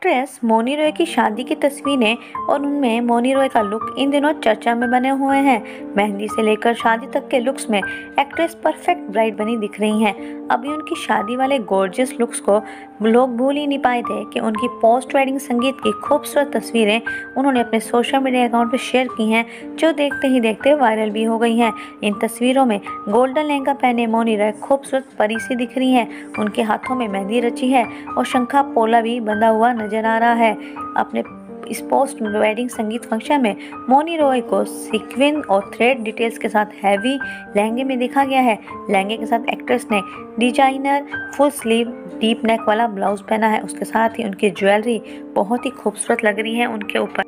Actress Mouni Roy की शादी की तस्वीरें और उनमें मौनी रॉय का लुक इन दिनों चर्चा में बने हुए हैं। मेहंदी से लेकर शादी तक के लुक्स में एक्ट्रेस परफेक्ट ब्राइड बनी दिख रही हैं। अभी उनकी शादी वाले गॉर्जियस लुक्स को लोग भूल ही नहीं पाए थे कि उनकी पोस्ट वेडिंग संगीत की खूबसूरत तस्वीरें उन्होंने अपने सोशल मीडिया अकाउंट पर शेयर की हैं, जो देखते ही देखते वायरल भी हो गई हैं। इन तस्वीरों में गोल्डन लहंगा पहने मौनी रॉय खूबसूरत परी सी दिख रही हैं। उनके हाथों में मेहंदी रची है और शंखा पोला भी बंधा हुआ नजर आ रहा है। अपने इस पोस्ट वेडिंग संगीत फंक्शन में मौनी रॉय को सीक्वेंस और थ्रेड डिटेल्स के साथ हैवी लहंगे में देखा गया है। लहंगे के साथ एक्ट्रेस ने designer full sleeve deep neck वाला ब्लाउज पहना है। उसके साथ ही उनकी ज्वेलरी बहुत ही खूबसूरत लग रही है उनके ऊपर।